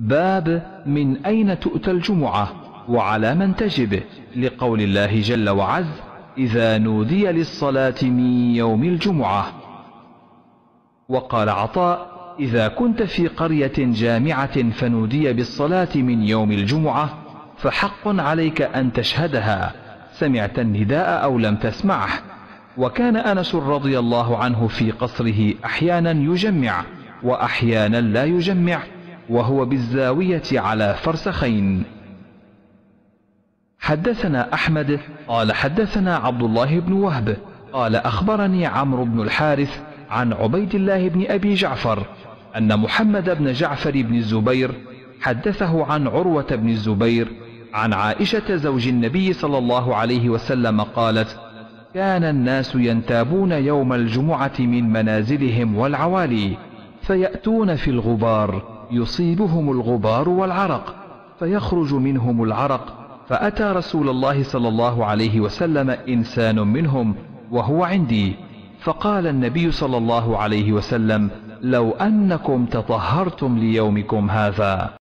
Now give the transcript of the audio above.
باب من أين تؤتى الجمعة وعلى من تجب، لقول الله جل وعز: إذا نودي للصلاة من يوم الجمعة. وقال عطاء: إذا كنت في قرية جامعة فنودي بالصلاة من يوم الجمعة فحق عليك أن تشهدها، سمعت النداء أو لم تسمعه. وكان أنس رضي الله عنه في قصره أحيانا يجمع وأحيانا لا يجمع، وهو بالزاوية على فرسخين. حدثنا أحمد قال حدثنا عبد الله بن وهب قال أخبرني عمرو بن الحارث عن عبيد الله بن أبي جعفر أن محمد بن جعفر بن الزبير حدثه عن عروة بن الزبير عن عائشة زوج النبي صلى الله عليه وسلم قالت: كان الناس ينتابون يوم الجمعة من منازلهم والعوالي، فيأتون في الغبار يصيبهم الغبار والعرق، فيخرج منهم العرق، فأتى رسول الله صلى الله عليه وسلم إنسان منهم وهو عندي، فقال النبي صلى الله عليه وسلم: لو أنكم تطهرتم ليومكم هذا